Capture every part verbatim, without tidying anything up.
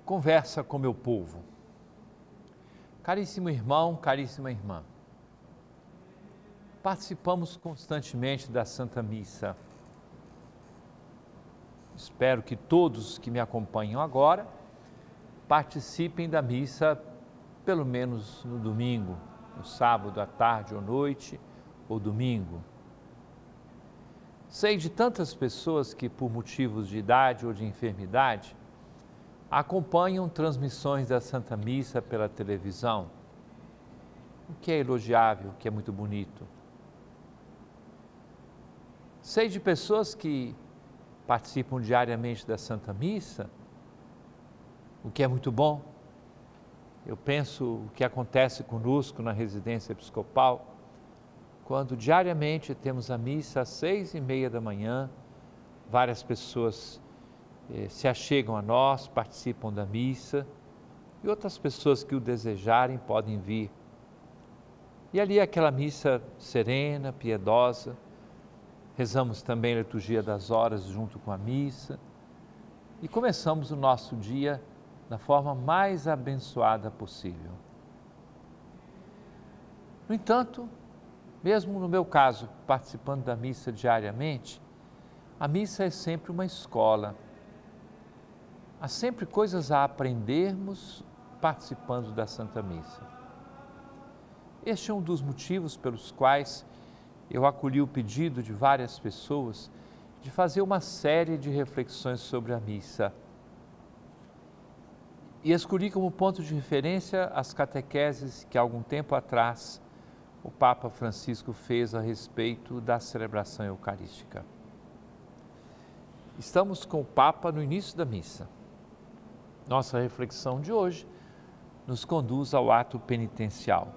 conversa com meu povo. Caríssimo irmão, caríssima irmã, participamos constantemente da Santa Missa. Espero que todos que me acompanham agora participem da missa pelo menos no domingo, no sábado à tarde ou noite, ou domingo. Sei de tantas pessoas que, por motivos de idade ou de enfermidade, acompanham transmissões da Santa Missa pela televisão, o que é elogiável, o que é muito bonito. Sei de pessoas que participam diariamente da Santa Missa, o que é muito bom. Eu penso o que acontece conosco na residência episcopal, quando diariamente temos a missa às seis e meia da manhã, várias pessoas eh, se achegam a nós, participam da missa, e outras pessoas que o desejarem podem vir. E ali aquela missa serena, piedosa, rezamos também a liturgia das horas junto com a missa, e começamos o nosso dia da forma mais abençoada possível. No entanto, mesmo no meu caso, participando da missa diariamente, a missa é sempre uma escola. Há sempre coisas a aprendermos participando da Santa Missa. Este é um dos motivos pelos quais eu acolhi o pedido de várias pessoas de fazer uma série de reflexões sobre a missa. E escolhi como ponto de referência as catequeses que, há algum tempo atrás, o Papa Francisco fez a respeito da celebração eucarística. Estamos com o Papa no início da missa. Nossa reflexão de hoje nos conduz ao ato penitencial.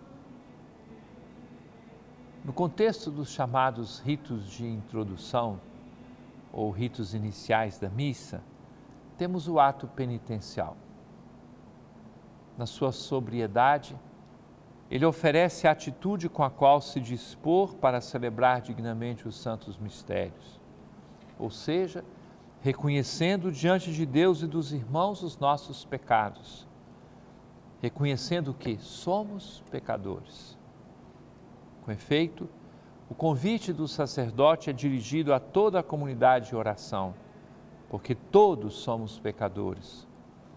No contexto dos chamados ritos de introdução ou ritos iniciais da missa, temos o ato penitencial. Na sua sobriedade, ele oferece a atitude com a qual se dispor para celebrar dignamente os santos mistérios, ou seja, reconhecendo diante de Deus e dos irmãos os nossos pecados, reconhecendo que somos pecadores. Com efeito, o convite do sacerdote é dirigido a toda a comunidade de oração, porque todos somos pecadores.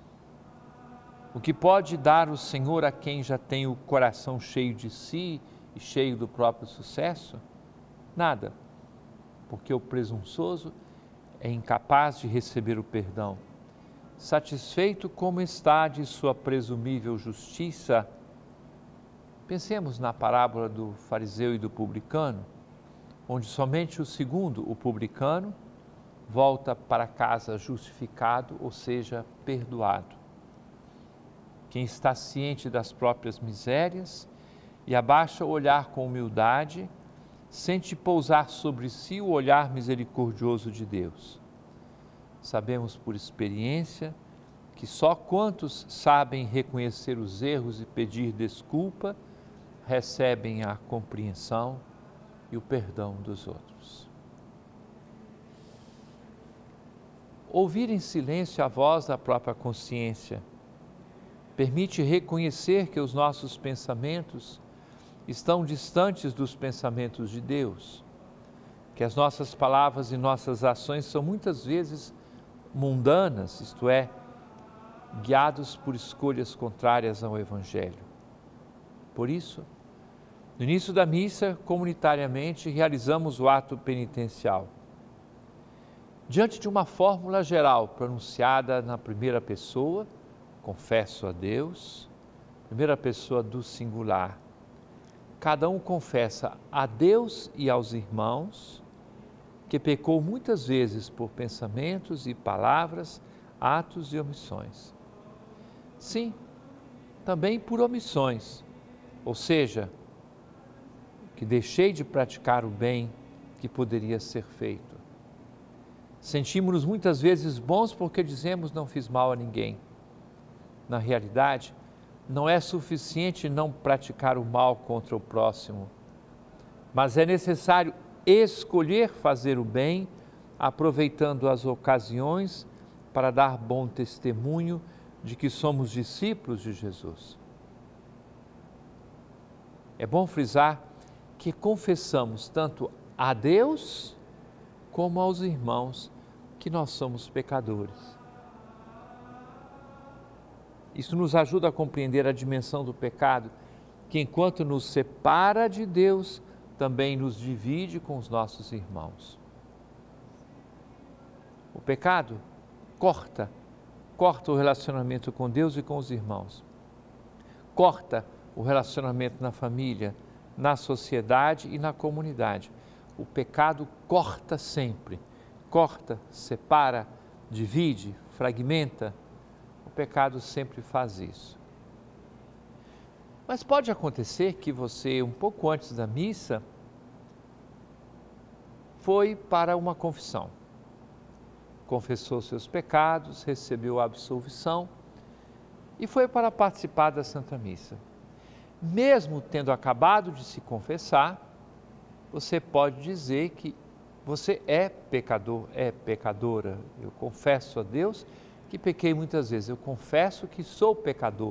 O que pode dar o Senhor a quem já tem o coração cheio de si e cheio do próprio sucesso? Nada, porque o presunçoso é incapaz de receber o perdão. Satisfeito como está de sua presumível justiça, pensemos na parábola do fariseu e do publicano, onde somente o segundo, o publicano, volta para casa justificado, ou seja, perdoado. Quem está ciente das próprias misérias e abaixa o olhar com humildade, sente pousar sobre si o olhar misericordioso de Deus. Sabemos por experiência que só quantos sabem reconhecer os erros e pedir desculpa, recebem a compreensão e o perdão dos outros. Ouvir em silêncio a voz da própria consciência permite reconhecer que os nossos pensamentos estão distantes dos pensamentos de Deus, que as nossas palavras e nossas ações são muitas vezes mundanas, isto é, guiados por escolhas contrárias ao Evangelho. Por isso, no início da missa, comunitariamente, realizamos o ato penitencial. Diante de uma fórmula geral pronunciada na primeira pessoa, confesso a Deus, primeira pessoa do singular. Cada um confessa a Deus e aos irmãos que pecou muitas vezes por pensamentos e palavras, atos e omissões. Sim, também por omissões, ou seja, que deixei de praticar o bem que poderia ser feito. Sentimos-nos muitas vezes bons porque dizemos não fiz mal a ninguém. Na realidade, não é suficiente não praticar o mal contra o próximo, mas é necessário escolher fazer o bem, aproveitando as ocasiões para dar bom testemunho de que somos discípulos de Jesus. É bom frisar que confessamos tanto a Deus como aos irmãos que nós somos pecadores. Isso nos ajuda a compreender a dimensão do pecado, que enquanto nos separa de Deus, também nos divide com os nossos irmãos. O pecado corta, corta o relacionamento com Deus e com os irmãos. Corta o relacionamento na família, na sociedade e na comunidade. O pecado corta sempre, corta, separa, divide, fragmenta. O pecado sempre faz isso. Mas pode acontecer que você, um pouco antes da missa, foi para uma confissão. Confessou seus pecados, recebeu a absolvição e foi para participar da Santa Missa. Mesmo tendo acabado de se confessar, você pode dizer que você é pecador, é pecadora. Eu confesso a Deus que pequei muitas vezes, eu confesso que sou pecador.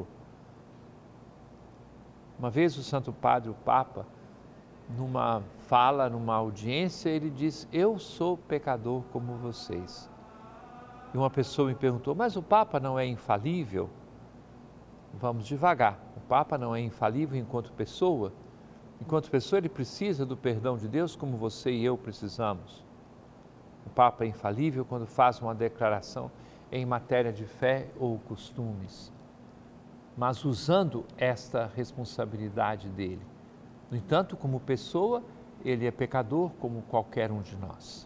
Uma vez o Santo Padre, o Papa, numa fala, numa audiência, ele disse: eu sou pecador como vocês. E uma pessoa me perguntou: mas o Papa não é infalível? Vamos devagar, o Papa não é infalível enquanto pessoa? Enquanto pessoa ele precisa do perdão de Deus como você e eu precisamos. O Papa é infalível quando faz uma declaração em matéria de fé ou costumes, mas usando esta responsabilidade dele. No entanto, como pessoa, ele é pecador como qualquer um de nós.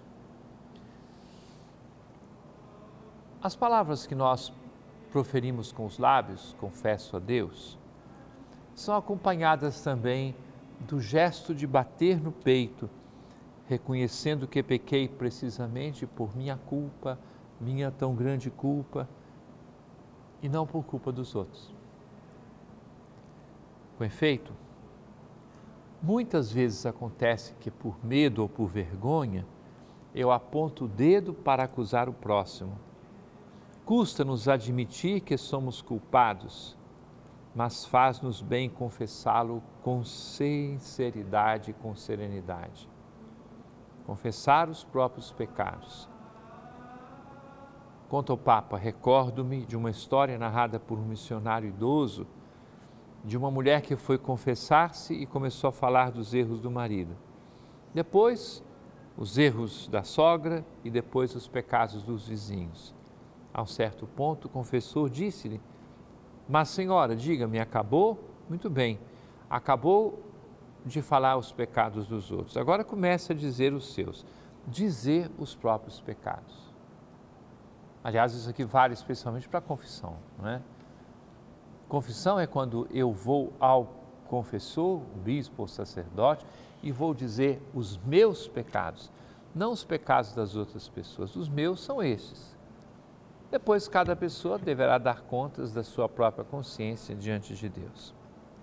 As palavras que nós proferimos com os lábios, confesso a Deus, são acompanhadas também do gesto de bater no peito, reconhecendo que pequei precisamente por minha culpa, minha tão grande culpa, e não por culpa dos outros. Com efeito, muitas vezes acontece que por medo ou por vergonha, eu aponto o dedo para acusar o próximo. Custa-nos admitir que somos culpados, mas faz-nos bem confessá-lo com sinceridade e com serenidade. Confessar os próprios pecados. Conta o Papa, recordo-me de uma história narrada por um missionário idoso, de uma mulher que foi confessar-se e começou a falar dos erros do marido. Depois, os erros da sogra e depois os pecados dos vizinhos. A um certo ponto, o confessor disse-lhe: mas senhora, diga-me, acabou? Muito bem, acabou de falar os pecados dos outros. Agora comece a dizer os seus. Dizer os próprios pecados. Aliás, isso aqui vale especialmente para a confissão, não é? Confissão é quando eu vou ao confessor, o bispo ou sacerdote, e vou dizer os meus pecados, não os pecados das outras pessoas. Os meus são estes. Depois, cada pessoa deverá dar contas da sua própria consciência diante de Deus.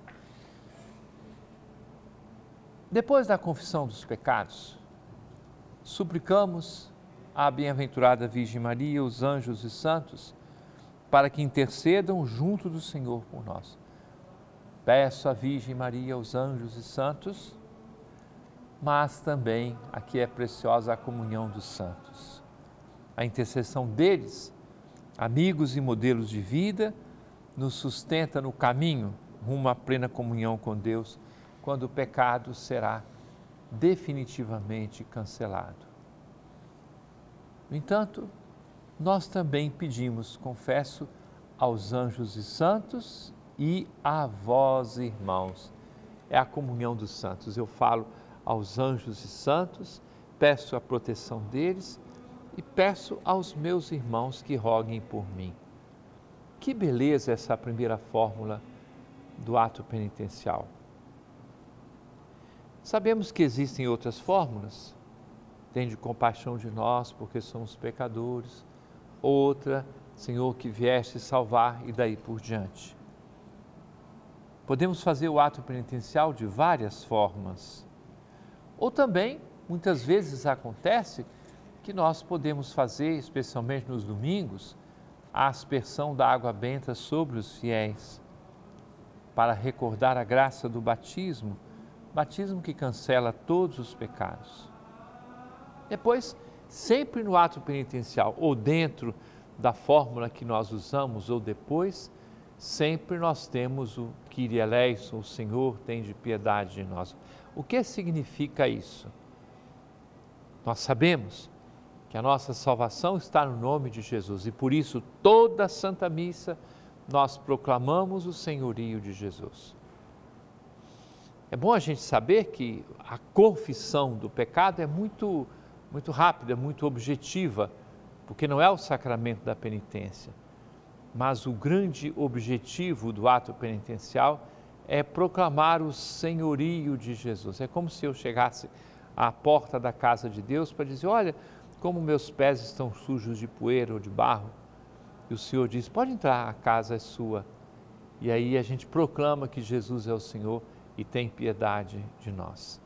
Depois da confissão dos pecados, suplicamos à bem-aventurada Virgem Maria, os anjos e santos, para que intercedam junto do Senhor por nós. Peço à Virgem Maria, aos anjos e santos, mas também a que é preciosa a comunhão dos santos. A intercessão deles, amigos e modelos de vida, nos sustenta no caminho rumo à plena comunhão com Deus, quando o pecado será definitivamente cancelado. No entanto, nós também pedimos, confesso, aos anjos e santos e a vós, irmãos. É a comunhão dos santos. Eu falo aos anjos e santos, peço a proteção deles e peço aos meus irmãos que roguem por mim. Que beleza essa primeira fórmula do ato penitencial. Sabemos que existem outras fórmulas. Tende compaixão de nós, porque somos pecadores. Outra, Senhor, que vieste salvar, e daí por diante. Podemos fazer o ato penitencial de várias formas. Ou também, muitas vezes acontece que nós podemos fazer, especialmente nos domingos, a aspersão da água benta sobre os fiéis, para recordar a graça do batismo, batismo que cancela todos os pecados. Depois, sempre no ato penitencial, ou dentro da fórmula que nós usamos, ou depois, sempre nós temos o Kyrie eleison, o Senhor tem de piedade de nós. O que significa isso? Nós sabemos que a nossa salvação está no nome de Jesus e por isso toda a Santa Missa nós proclamamos o senhorio de Jesus. É bom a gente saber que a confissão do pecado é muito, muito rápida, muito objetiva, porque não é o sacramento da penitência. Mas o grande objetivo do ato penitencial é proclamar o senhorio de Jesus. É como se eu chegasse à porta da casa de Deus para dizer, olha, como meus pés estão sujos de poeira ou de barro. E o Senhor diz, pode entrar, a casa é sua. E aí a gente proclama que Jesus é o Senhor e tem piedade de nós.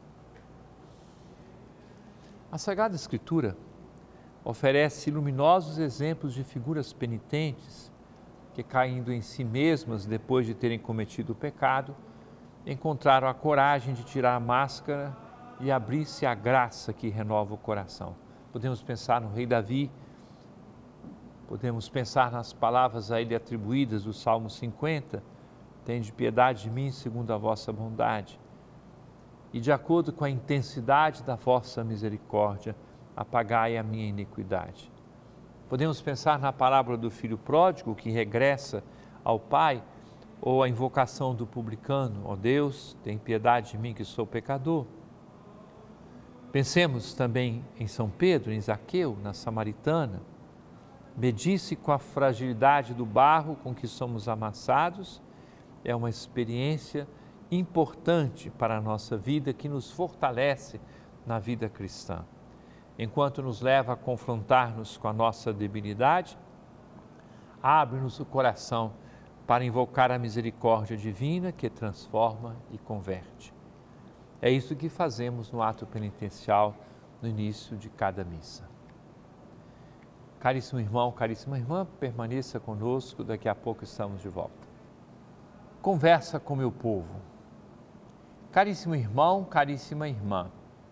A Sagrada Escritura oferece luminosos exemplos de figuras penitentes que, caindo em si mesmas depois de terem cometido o pecado, encontraram a coragem de tirar a máscara e abrir-se à graça que renova o coração. Podemos pensar no rei Davi, podemos pensar nas palavras a ele atribuídas do Salmo cinquenta, tende piedade de mim segundo a vossa bondade, e de acordo com a intensidade da vossa misericórdia, apagai a minha iniquidade. Podemos pensar na parábola do filho pródigo que regressa ao pai, ou a invocação do publicano, ó Deus, tem piedade de mim que sou pecador. Pensemos também em São Pedro, em Zaqueu, na Samaritana. Medir-se com a fragilidade do barro com que somos amassados é uma experiência importante para a nossa vida que nos fortalece na vida cristã. Enquanto nos leva a confrontar-nos com a nossa debilidade, abre-nos o coração para invocar a misericórdia divina que transforma e converte. É isso que fazemos no ato penitencial no início de cada missa. Caríssimo irmão, caríssima irmã, permaneça conosco, daqui a pouco estamos de volta. Conversa com meu povo. Caríssimo irmão, caríssima irmã,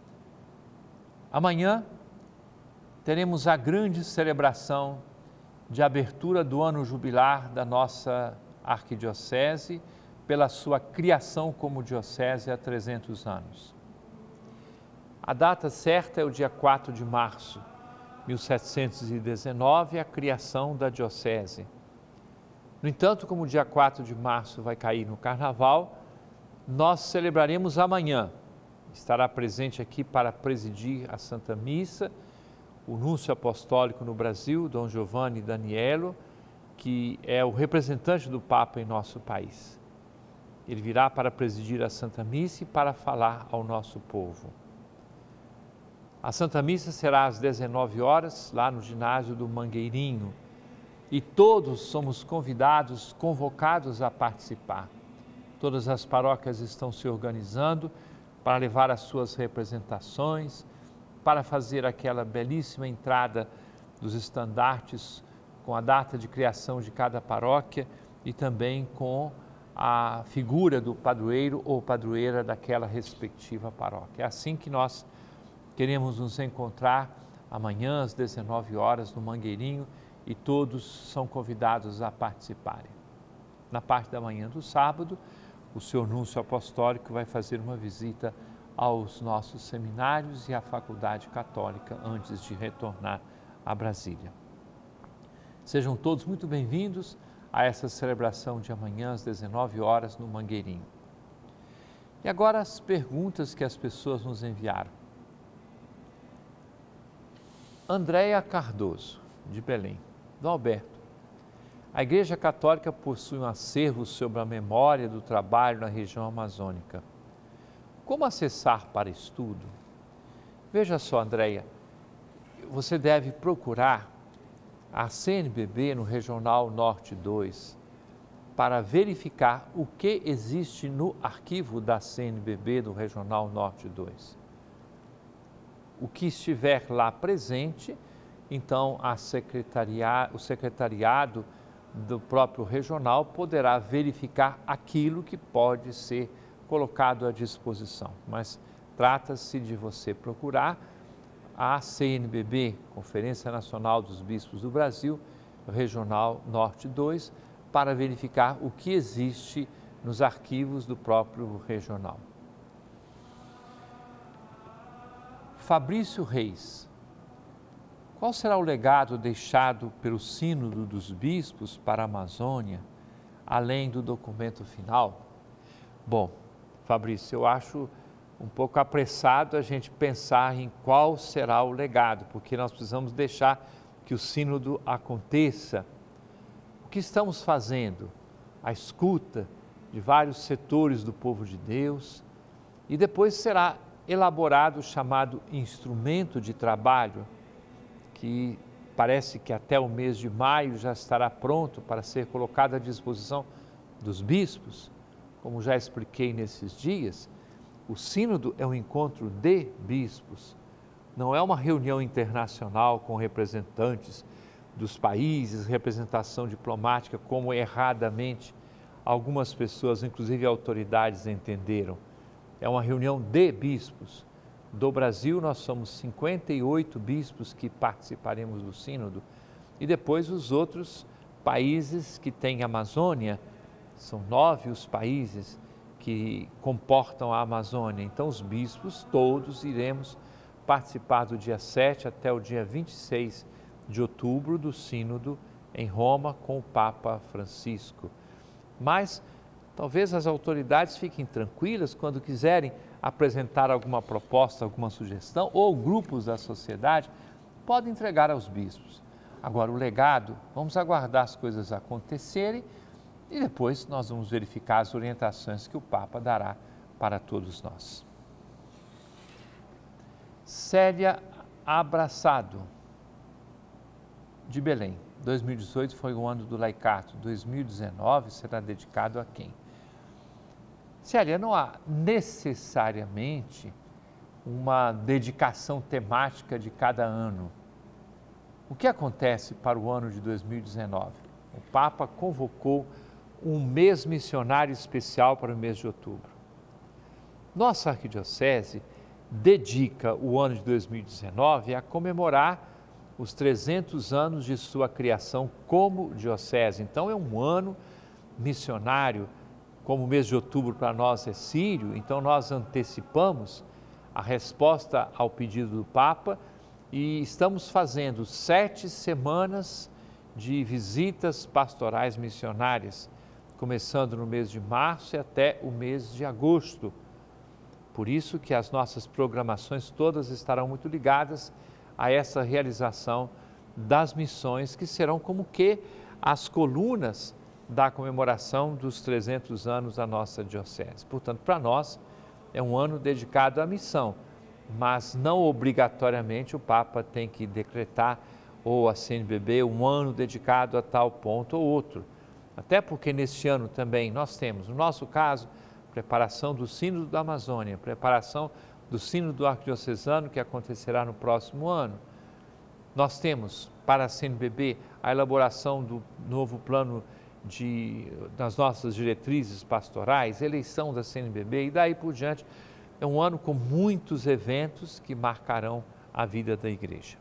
amanhã teremos a grande celebração de abertura do ano jubilar da nossa arquidiocese pela sua criação como diocese há trezentos anos. A data certa é o dia quatro de março de mil setecentos e dezenove, a criação da diocese. No entanto, como o dia quatro de março vai cair no Carnaval, nós celebraremos amanhã. Estará presente aqui para presidir a Santa Missa o Núncio Apostólico no Brasil, Dom Giovanni Daniello, que é o representante do Papa em nosso país. Ele virá para presidir a Santa Missa e para falar ao nosso povo. A Santa Missa será às dezenove horas, lá no ginásio do Mangueirinho, e todos somos convidados, convocados a participar. Todas as paróquias estão se organizando para levar as suas representações, para fazer aquela belíssima entrada dos estandartes com a data de criação de cada paróquia e também com a figura do padroeiro ou padroeira daquela respectiva paróquia. É assim que nós queremos nos encontrar amanhã às dezenove horas no Mangueirinho e todos são convidados a participarem. Na parte da manhã do sábado, o senhor Núncio Apostólico vai fazer uma visita aos nossos seminários e à Faculdade Católica antes de retornar a Brasília. Sejam todos muito bem-vindos a essa celebração de amanhã às dezenove horas no Mangueirinho. E agora as perguntas que as pessoas nos enviaram. Andréia Cardoso, de Belém. Dom Alberto, a Igreja Católica possui um acervo sobre a memória do trabalho na região amazônica. Como acessar para estudo? Veja só, Andréia, você deve procurar a C N B B no Regional Norte dois para verificar o que existe no arquivo da C N B B do Regional Norte dois. O que estiver lá presente então a secretaria, o secretariado do próprio regional poderá verificar aquilo que pode ser colocado à disposição. Mas trata-se de você procurar a C N B B, Conferência Nacional dos Bispos do Brasil, Regional Norte dois, para verificar o que existe nos arquivos do próprio regional. Fabrício Reis. Qual será o legado deixado pelo Sínodo dos Bispos para a Amazônia, além do documento final? Bom, Fabrício, eu acho um pouco apressado a gente pensar em qual será o legado, porque nós precisamos deixar que o Sínodo aconteça. O que estamos fazendo? A escuta de vários setores do povo de Deus, e depois será elaborado o chamado instrumento de trabalho, que parece que até o mês de maio já estará pronto para ser colocado à disposição dos bispos. Como já expliquei nesses dias, o Sínodo é um encontro de bispos, não é uma reunião internacional com representantes dos países, representação diplomática, como erradamente algumas pessoas, inclusive autoridades, entenderam. É uma reunião de bispos. Do Brasil, nós somos cinquenta e oito bispos que participaremos do Sínodo, e depois os outros países que têm Amazônia, são nove os países que comportam a Amazônia. Então, os bispos todos iremos participar do dia sete até o dia vinte e seis de outubro do Sínodo em Roma com o Papa Francisco. Mas talvez as autoridades fiquem tranquilas quando quiserem apresentar alguma proposta, alguma sugestão, ou grupos da sociedade, podem entregar aos bispos. Agora, o legado, vamos aguardar as coisas acontecerem e depois nós vamos verificar as orientações que o Papa dará para todos nós. Célia Abraçado, de Belém. dois mil e dezoito foi o ano do laicato, dois mil e dezenove será dedicado a quem? Célia, não há necessariamente uma dedicação temática de cada ano. O que acontece para o ano de dois mil e dezenove? O Papa convocou um mês missionário especial para o mês de outubro. Nossa arquidiocese dedica o ano de dois mil e dezenove a comemorar os trezentos anos de sua criação como diocese. Então, é um ano missionário. Como o mês de outubro para nós é sírio, então nós antecipamos a resposta ao pedido do Papa e estamos fazendo sete semanas de visitas pastorais missionárias, começando no mês de março e até o mês de agosto. Por isso que as nossas programações todas estarão muito ligadas a essa realização das missões, que serão como que as colunas da comemoração dos trezentos anos da nossa diocese. Portanto, para nós é um ano dedicado à missão, mas não obrigatoriamente o Papa tem que decretar, ou a C N B B, um ano dedicado a tal ponto ou outro. Até porque neste ano também nós temos, no nosso caso, preparação do Sínodo da Amazônia, preparação do Sínodo Arquidiocesano, que acontecerá no próximo ano. Nós temos, para a C N B B, a elaboração do novo plano de, das nossas diretrizes pastorais, eleição da C N B B e daí por diante. É um ano com muitos eventos que marcarão a vida da igreja.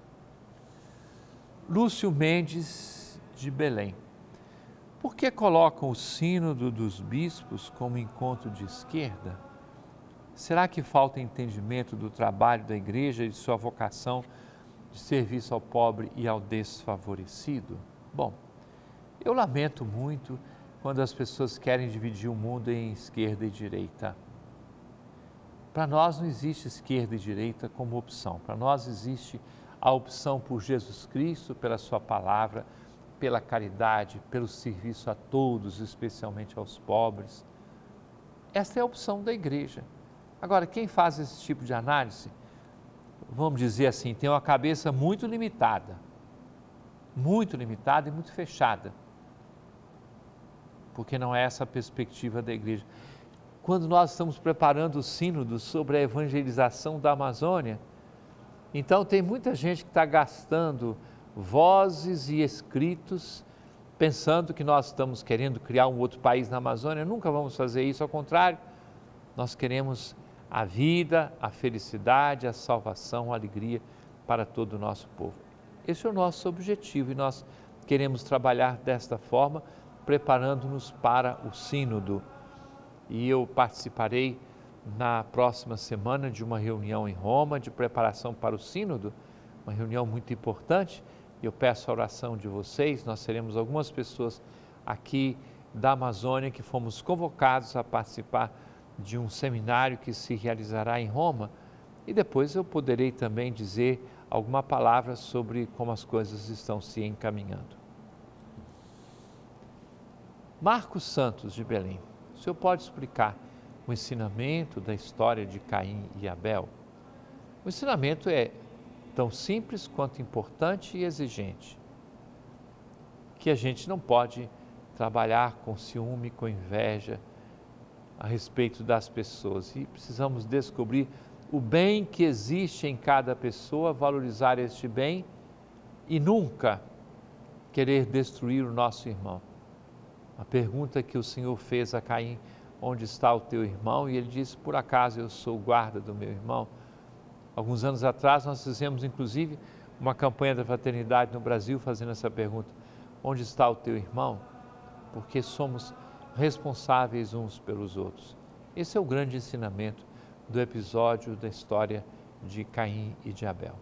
Lúcio Mendes, de Belém. Por que colocam o Sínodo dos Bispos como encontro de esquerda? Será que falta entendimento do trabalho da igreja e de sua vocação de serviço ao pobre e ao desfavorecido? Bom, eu lamento muito quando as pessoas querem dividir o mundo em esquerda e direita. Para nós não existe esquerda e direita como opção. Para nós existe a opção por Jesus Cristo, pela sua palavra, pela caridade, pelo serviço a todos, especialmente aos pobres. Esta é a opção da igreja. Agora, quem faz esse tipo de análise, vamos dizer assim, tem uma cabeça muito limitada, muito limitada e muito fechada, porque não é essa a perspectiva da igreja. Quando nós estamos preparando o sínodo sobre a evangelização da Amazônia, Então, tem muita gente que está gastando vozes e escritos pensando que nós estamos querendo criar um outro país na Amazônia. Nunca vamos fazer isso, ao contrário, nós queremos a vida, a felicidade, a salvação, a alegria para todo o nosso povo. Esse é o nosso objetivo e nós queremos trabalhar desta forma, preparando-nos para o Sínodo. E eu participarei na próxima semana de uma reunião em Roma de preparação para o Sínodo, uma reunião muito importante. Eu peço a oração de vocês. Nós seremos algumas pessoas aqui da Amazônia que fomos convocados a participar de um seminário que se realizará em Roma, e depois eu poderei também dizer alguma palavra sobre como as coisas estão se encaminhando. Marcos Santos, de Belém, o senhor pode explicar o ensinamento da história de Caim e Abel? O ensinamento é tão simples quanto importante e exigente, que a gente não pode trabalhar com ciúme, com inveja a respeito das pessoas, e precisamos descobrir o bem que existe em cada pessoa, valorizar este bem e nunca querer destruir o nosso irmão. A pergunta que o Senhor fez a Caim: onde está o teu irmão? E ele disse: por acaso eu sou o guarda do meu irmão? Alguns anos atrás nós fizemos inclusive uma campanha da fraternidade no Brasil fazendo essa pergunta: onde está o teu irmão? Porque somos responsáveis uns pelos outros. Esse é o grande ensinamento do episódio da história de Caim e de Abel.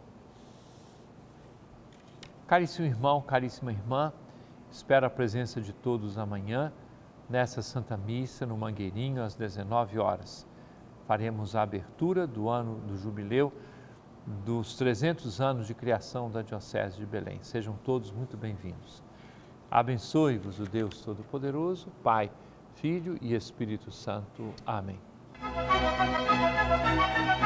Caríssimo irmão, caríssima irmã, espero a presença de todos amanhã nessa Santa Missa no Mangueirinho às dezenove horas. Faremos a abertura do ano do jubileu dos trezentos anos de criação da Diocese de Belém. Sejam todos muito bem-vindos. Abençoe-vos o Deus Todo-Poderoso, Pai, Filho e Espírito Santo. Amém.